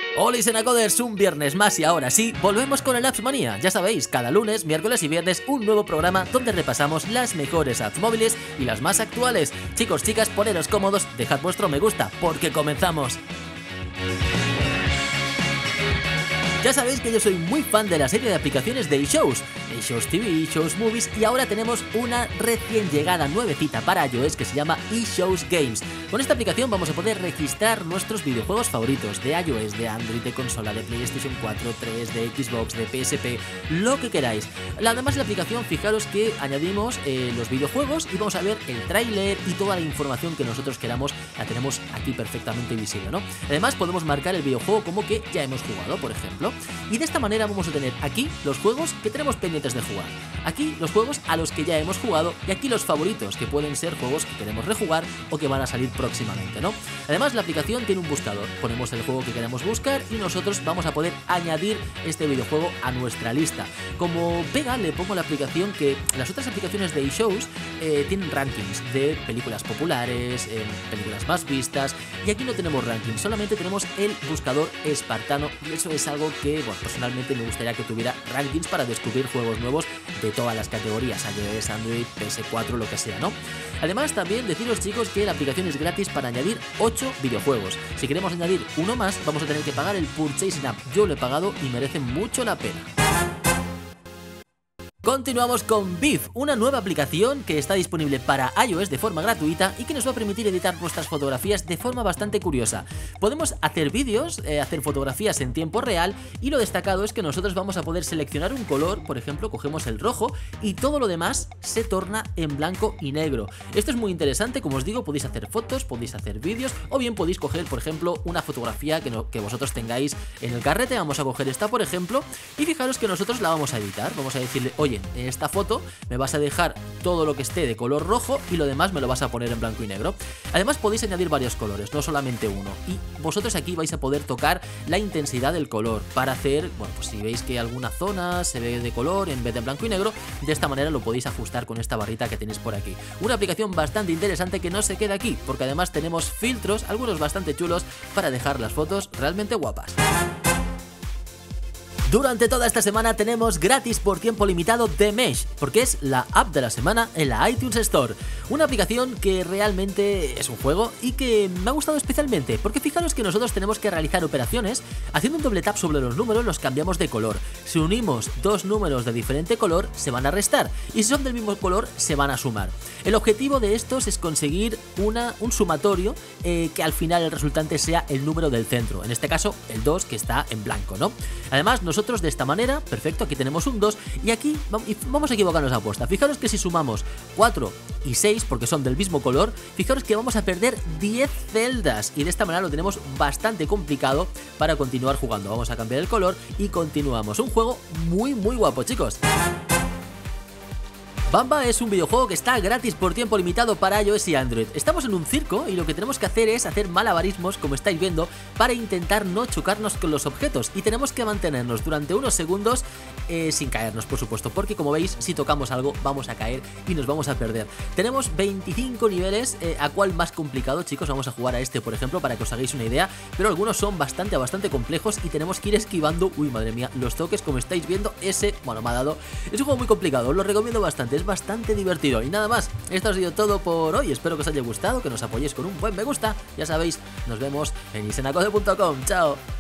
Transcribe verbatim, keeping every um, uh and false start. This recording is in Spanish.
Hola Isenacoders, un viernes más y ahora sí, volvemos con el Apps Manía. Ya sabéis, cada lunes, miércoles y viernes un nuevo programa donde repasamos las mejores apps móviles y las más actuales. Chicos, chicas, poneros cómodos, dejad vuestro me gusta, porque comenzamos. Ya sabéis que yo soy muy fan de la serie de aplicaciones de eShows, eShows T V, eShows Movies, y ahora tenemos una recién llegada nuevecita para iOS que se llama eShows Games. Con esta aplicación vamos a poder registrar nuestros videojuegos favoritos de iOS, de Android, de consola, de PlayStation cuatro, tres, de Xbox, de P S P, lo que queráis. Además de la aplicación, fijaros que añadimos eh, los videojuegos y vamos a ver el tráiler y toda la información que nosotros queramos, la tenemos aquí perfectamente visible, ¿no? Además podemos marcar el videojuego como que ya hemos jugado, por ejemplo. Y de esta manera vamos a tener aquí los juegos que tenemos pendientes de jugar, aquí los juegos a los que ya hemos jugado y aquí los favoritos, que pueden ser juegos que queremos rejugar o que van a salir próximamente, ¿no? Además la aplicación tiene un buscador, ponemos el juego que queremos buscar y nosotros vamos a poder añadir este videojuego a nuestra lista. Como pega le pongo a la aplicación que las otras aplicaciones de eShows eh, tienen rankings de películas populares, eh, películas más vistas, y aquí no tenemos rankings, solamente tenemos el buscador espartano, y eso es algo que bueno, personalmente me gustaría que tuviera rankings para descubrir juegos nuevos de todas las categorías, iOS, Android, P S cuatro, lo que sea, ¿no? Además también deciros, chicos, que la aplicación es gratis para añadir ocho videojuegos. Si queremos añadir uno más, vamos a tener que pagar el Purchasing App. Yo lo he pagado y merece mucho la pena. Continuamos con Viv, una nueva aplicación que está disponible para iOS de forma gratuita y que nos va a permitir editar nuestras fotografías de forma bastante curiosa. Podemos hacer vídeos, eh, hacer fotografías en tiempo real, y lo destacado es que nosotros vamos a poder seleccionar un color, por ejemplo, cogemos el rojo y todo lo demás se torna en blanco y negro. Esto es muy interesante, como os digo, podéis hacer fotos, podéis hacer vídeos, o bien podéis coger, por ejemplo, una fotografía que, no, que vosotros tengáis en el carrete. Vamos a coger esta, por ejemplo, y fijaros que nosotros la vamos a editar. Vamos a decirle, oye, en esta foto me vas a dejar todo lo que esté de color rojo y lo demás me lo vas a poner en blanco y negro. Además podéis añadir varios colores, no solamente uno, y vosotros aquí vais a poder tocar la intensidad del color para hacer, bueno, pues si veis que alguna zona se ve de color en vez de blanco y negro, de esta manera lo podéis ajustar con esta barrita que tenéis por aquí. Una aplicación bastante interesante que no se queda aquí, porque además tenemos filtros, algunos bastante chulos, para dejar las fotos realmente guapas. Durante toda esta semana tenemos gratis por tiempo limitado The Mesh, porque es la app de la semana en la iTunes Store. Una aplicación que realmente es un juego y que me ha gustado especialmente, porque fijaros que nosotros tenemos que realizar operaciones. Haciendo un doble tap sobre los números los cambiamos de color. Si unimos dos números de diferente color se van a restar, y si son del mismo color se van a sumar. El objetivo de estos es conseguir una, un sumatorio eh, que al final el resultante sea el número del centro, en este caso el dos, que está en blanco, ¿no? Además nosotros de esta manera, perfecto, aquí tenemos un dos y aquí vamos a equivocarnos a apuesta. Fijaros que si sumamos cuatro y seis, porque son del mismo color, fijaros que vamos a perder diez celdas, y de esta manera lo tenemos bastante complicado para continuar jugando. Vamos a cambiar el color y continuamos. Un juego muy muy guapo, chicos. Bamba es un videojuego que está gratis por tiempo limitado para iOS y Android. Estamos en un circo y lo que tenemos que hacer es hacer malabarismos, como estáis viendo, para intentar no chocarnos con los objetos, y tenemos que mantenernos durante unos segundos eh, sin caernos, por supuesto, porque como veis, si tocamos algo vamos a caer y nos vamos a perder. Tenemos veinticinco niveles, eh, ¿a cuál más complicado, chicos? Vamos a jugar a este, por ejemplo, para que os hagáis una idea, pero algunos son bastante, bastante complejos y tenemos que ir esquivando, uy, madre mía, los toques, como estáis viendo. Ese, bueno, me ha dado, es un juego muy complicado, os lo recomiendo bastante. Es bastante divertido. Y nada más, esto ha sido todo por hoy. Espero que os haya gustado, que nos apoyéis con un buen me gusta. Ya sabéis, nos vemos en isenacode punto com. Chao.